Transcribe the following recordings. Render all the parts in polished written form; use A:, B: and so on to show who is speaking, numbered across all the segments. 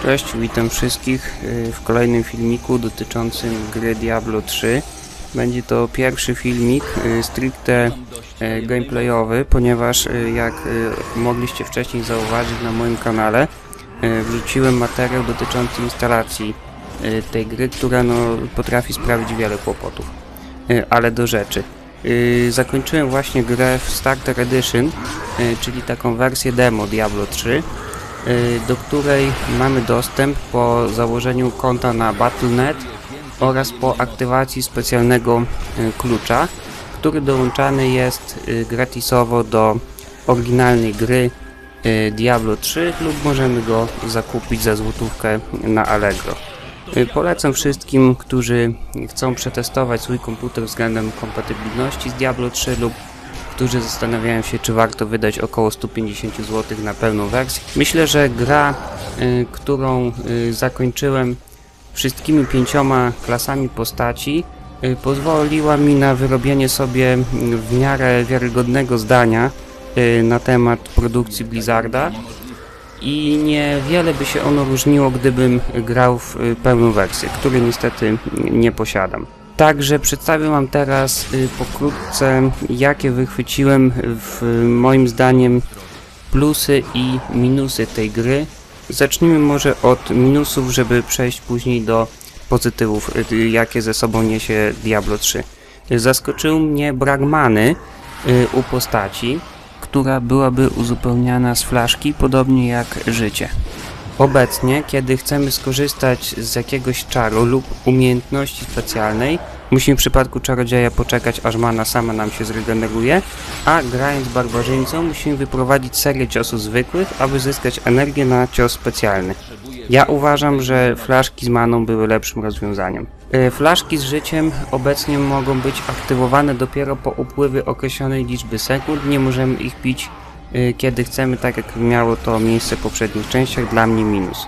A: Cześć, witam wszystkich w kolejnym filmiku dotyczącym gry Diablo 3. Będzie to pierwszy filmik stricte gameplayowy, ponieważ jak mogliście wcześniej zauważyć na moim kanale, wrzuciłem materiał dotyczący instalacji tej gry, która potrafi sprawić wiele kłopotów. Ale do rzeczy. Zakończyłem właśnie grę w Starter Edition, czyli taką wersję demo Diablo 3, do której mamy dostęp po założeniu konta na Battle.net oraz po aktywacji specjalnego klucza, który dołączany jest gratisowo do oryginalnej gry Diablo 3 lub możemy go zakupić za złotówkę na Allegro. Polecam wszystkim, którzy chcą przetestować swój komputer względem kompatybilności z Diablo 3 lub którzy zastanawiają się, czy warto wydać około 150 zł na pełną wersję. Myślę, że gra, którą zakończyłem wszystkimi 5 klasami postaci, pozwoliła mi na wyrobienie sobie w miarę wiarygodnego zdania na temat produkcji Blizzarda i niewiele by się ono różniło, gdybym grał w pełną wersję, której niestety nie posiadam. Także przedstawię wam teraz pokrótce, jakie wychwyciłem moim zdaniem plusy i minusy tej gry. Zacznijmy może od minusów, żeby przejść później do pozytywów, jakie ze sobą niesie Diablo 3. Zaskoczył mnie brak many u postaci, która byłaby uzupełniana z flaszki, podobnie jak życie. Obecnie, kiedy chcemy skorzystać z jakiegoś czaru lub umiejętności specjalnej, musimy w przypadku czarodzieja poczekać, aż mana sama nam się zregeneruje, a grając barbarzyńcą musimy wyprowadzić serię ciosów zwykłych, aby zyskać energię na cios specjalny. Ja uważam, że flaszki z maną były lepszym rozwiązaniem. Flaszki z życiem obecnie mogą być aktywowane dopiero po upływie określonej liczby sekund, nie możemy ich pić kiedy chcemy, tak jak miało to miejsce w poprzednich częściach. Dla mnie minus.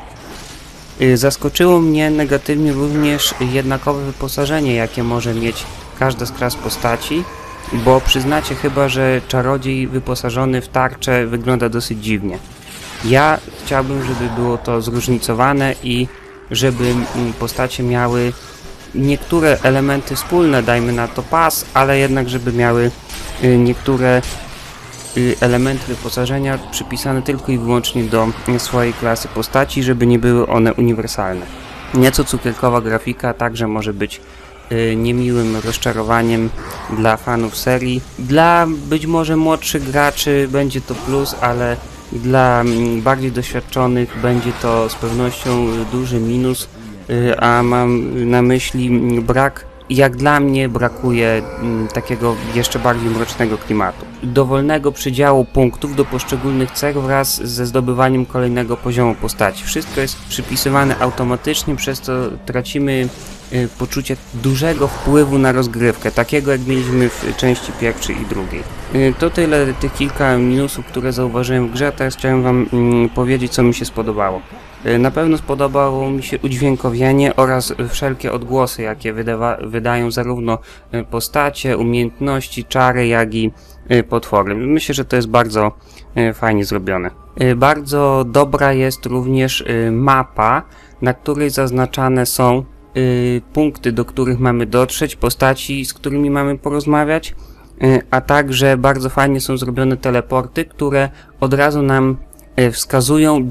A: Zaskoczyło mnie negatywnie również jednakowe wyposażenie, jakie może mieć każda z klas postaci, bo przyznacie chyba, że czarodziej wyposażony w tarczę wygląda dosyć dziwnie. Ja chciałbym, żeby było to zróżnicowane i żeby postacie miały niektóre elementy wspólne, dajmy na to pas, ale jednak żeby miały niektóre elementy wyposażenia przypisane tylko i wyłącznie do swojej klasy postaci, żeby nie były one uniwersalne. Nieco cukierkowa grafika także może być niemiłym rozczarowaniem dla fanów serii. Dla być może młodszych graczy będzie to plus, ale dla bardziej doświadczonych będzie to z pewnością duży minus, a mam na myśli jak dla mnie brakuje takiego jeszcze bardziej mrocznego klimatu. Dowolnego przydziału punktów do poszczególnych cech wraz ze zdobywaniem kolejnego poziomu postaci. Wszystko jest przypisywane automatycznie, przez co tracimy poczucie dużego wpływu na rozgrywkę, takiego jak mieliśmy w części pierwszej i drugiej. To tyle tych kilka minusów, które zauważyłem w grze, a teraz chciałem wam powiedzieć, co mi się spodobało. Na pewno spodobało mi się udźwiękowienie oraz wszelkie odgłosy, jakie wydają zarówno postacie, umiejętności, czary, jak i potwory. Myślę, że to jest bardzo fajnie zrobione. Bardzo dobra jest również mapa, na której zaznaczane są punkty, do których mamy dotrzeć, postaci, z którymi mamy porozmawiać, a także bardzo fajnie są zrobione teleporty, które od razu nam wskazują,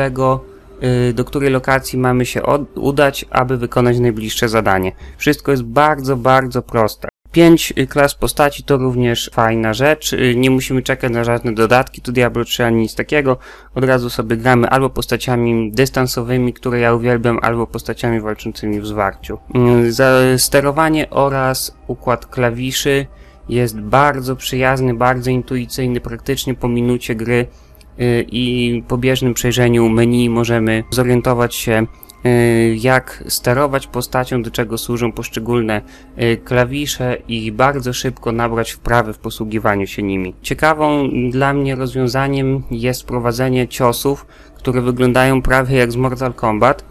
A: do której lokacji mamy się udać, aby wykonać najbliższe zadanie. Wszystko jest bardzo, bardzo proste. 5 klas postaci to również fajna rzecz. Nie musimy czekać na żadne dodatki do Diablo 3 ani nic takiego. Od razu sobie gramy albo postaciami dystansowymi, które ja uwielbiam, albo postaciami walczącymi w zwarciu. Sterowanie oraz układ klawiszy jest bardzo przyjazny, bardzo intuicyjny. Praktycznie po minucie gry i po bieżnym przejrzeniu menu możemy zorientować się, jak sterować postacią, do czego służą poszczególne klawisze i bardzo szybko nabrać wprawy w posługiwaniu się nimi. Ciekawą dla mnie rozwiązaniem jest wprowadzenie ciosów, które wyglądają prawie jak z Mortal Kombat.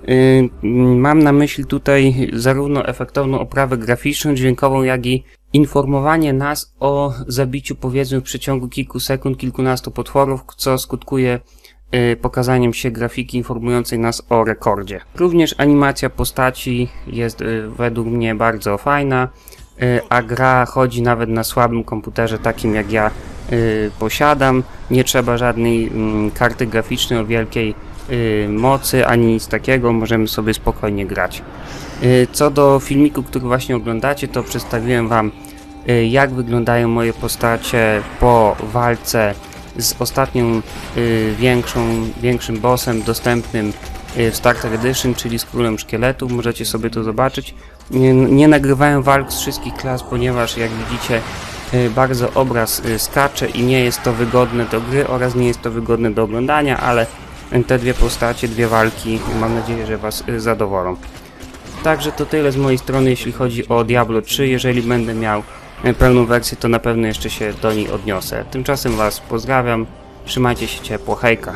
A: Mam na myśli tutaj zarówno efektowną oprawę graficzną, dźwiękową, jak i informowanie nas o zabiciu, powiedzmy, w przeciągu kilku sekund kilkunastu potworów, co skutkuje pokazaniem się grafiki informującej nas o rekordzie. Również animacja postaci jest według mnie bardzo fajna, a gra chodzi nawet na słabym komputerze takim jak ja posiadam. Nie trzeba żadnej karty graficznej o wielkiej mocy ani nic takiego, możemy sobie spokojnie grać. Co do filmiku, który właśnie oglądacie, to przedstawiłem wam jak wyglądają moje postacie po walce z ostatnią większym bossem dostępnym w Starter Edition, czyli z Królem Szkieletów. Możecie sobie to zobaczyć. Nie nagrywałem walk z wszystkich klas, ponieważ jak widzicie bardzo obraz skacze i nie jest to wygodne do gry oraz nie jest to wygodne do oglądania, ale te dwie postacie, dwie walki, mam nadzieję, że was zadowolą. Także to tyle z mojej strony, jeśli chodzi o Diablo 3. Jeżeli będę miał pełną wersję, to na pewno jeszcze się do niej odniosę. Tymczasem was pozdrawiam, trzymajcie się ciepło, hejka.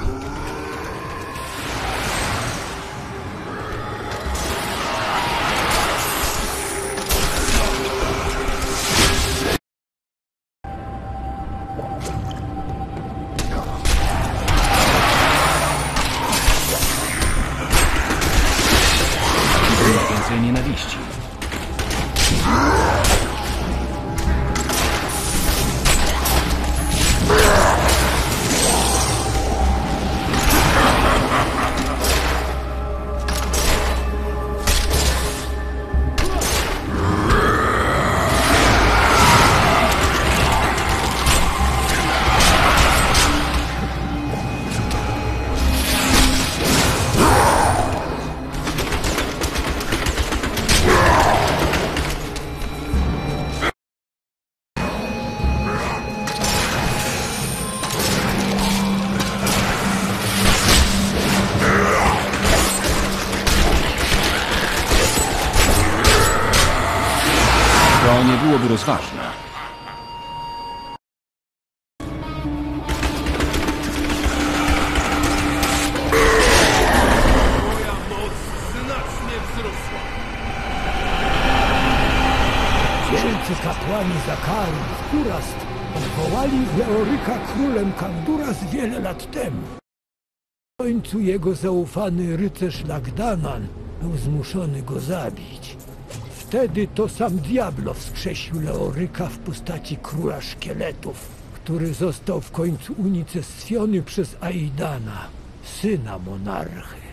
B: Więcej nienawiści. To nie byłoby rozważne.
C: Moja moc znacznie wzrosła.
D: Wielcy kapłani Zakaru z Kurast odwołali Leoryka królem Kanduras wiele lat temu. W końcu jego zaufany rycerz Lagdanan był zmuszony go zabić. Wtedy to sam Diablo wskrzesił Leoryka w postaci króla szkieletów, który został w końcu unicestwiony przez Aidana, syna monarchy.